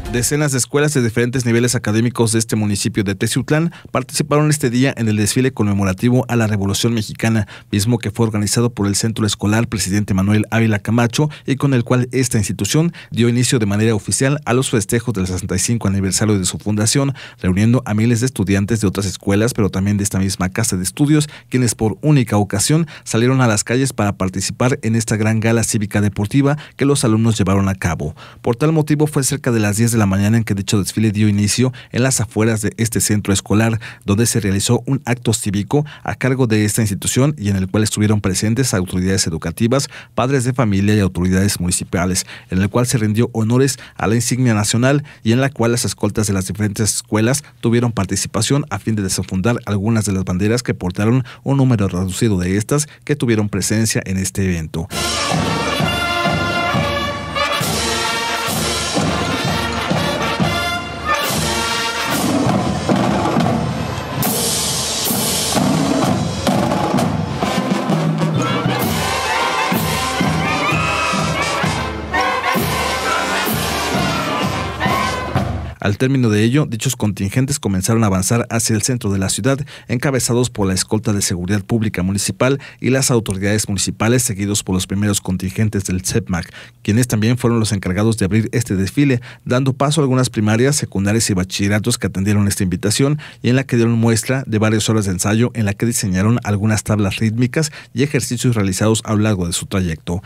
Decenas de escuelas de diferentes niveles académicos de este municipio de Teciutlán participaron este día en el desfile conmemorativo a la Revolución Mexicana, mismo que fue organizado por el Centro Escolar Presidente Manuel Ávila Camacho y con el cual esta institución dio inicio de manera oficial a los festejos del 65 aniversario de su fundación, reuniendo a miles de estudiantes de otras escuelas, pero también de esta misma casa de estudios, quienes por única ocasión salieron a las calles para participar en esta gran gala cívica deportiva que los alumnos llevaron a cabo. Por tal motivo fue cerca de las 10 de la mañana en que dicho desfile dio inicio en las afueras de este centro escolar, donde se realizó un acto cívico a cargo de esta institución y en el cual estuvieron presentes autoridades educativas, padres de familia y autoridades municipales, en el cual se rindió honores a la insignia nacional y en la cual las escoltas de las diferentes escuelas tuvieron participación a fin de desenfundar algunas de las banderas que portaron un número reducido de estas que tuvieron presencia en este evento. Al término de ello, dichos contingentes comenzaron a avanzar hacia el centro de la ciudad, encabezados por la escolta de seguridad pública municipal y las autoridades municipales, seguidos por los primeros contingentes del CEPMAC, quienes también fueron los encargados de abrir este desfile, dando paso a algunas primarias, secundarias y bachilleratos que atendieron esta invitación y en la que dieron muestra de varias horas de ensayo en la que diseñaron algunas tablas rítmicas y ejercicios realizados a lo largo de su trayecto.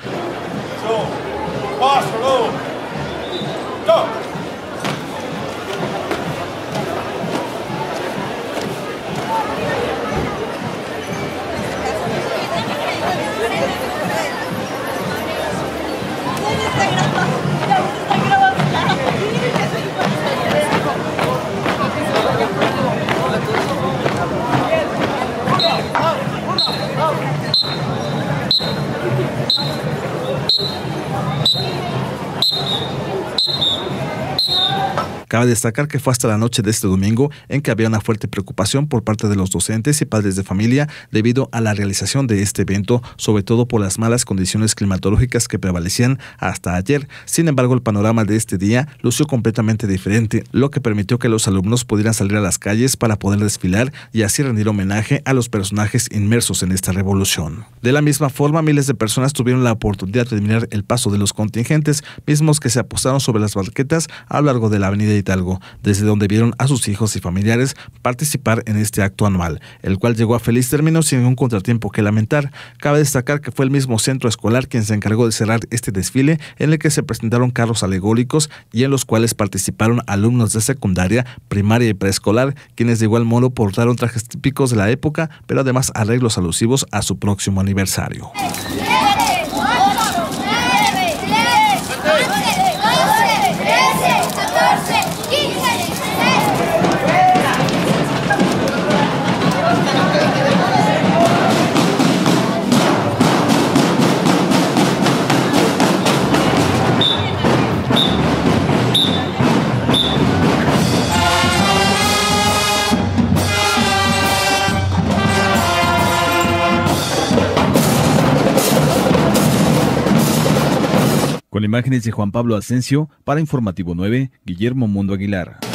Cabe destacar que fue hasta la noche de este domingo en que había una fuerte preocupación por parte de los docentes y padres de familia debido a la realización de este evento, sobre todo por las malas condiciones climatológicas que prevalecían hasta ayer. Sin embargo, el panorama de este día lució completamente diferente, lo que permitió que los alumnos pudieran salir a las calles para poder desfilar y así rendir homenaje a los personajes inmersos en esta revolución. De la misma forma, miles de personas tuvieron la oportunidad de admirar el paso de los contingentes, mismos que se apostaron sobre las banquetas a lo largo de la avenida Hidalgo, desde donde vieron a sus hijos y familiares participar en este acto anual, el cual llegó a feliz término sin ningún contratiempo que lamentar. Cabe destacar que fue el mismo centro escolar quien se encargó de cerrar este desfile, en el que se presentaron carros alegóricos y en los cuales participaron alumnos de secundaria, primaria y preescolar, quienes de igual modo portaron trajes típicos de la época, pero además arreglos alusivos a su próximo aniversario. Con imágenes de Juan Pablo Asensio, para Informativo 9, Guillermo Mundo Aguilar.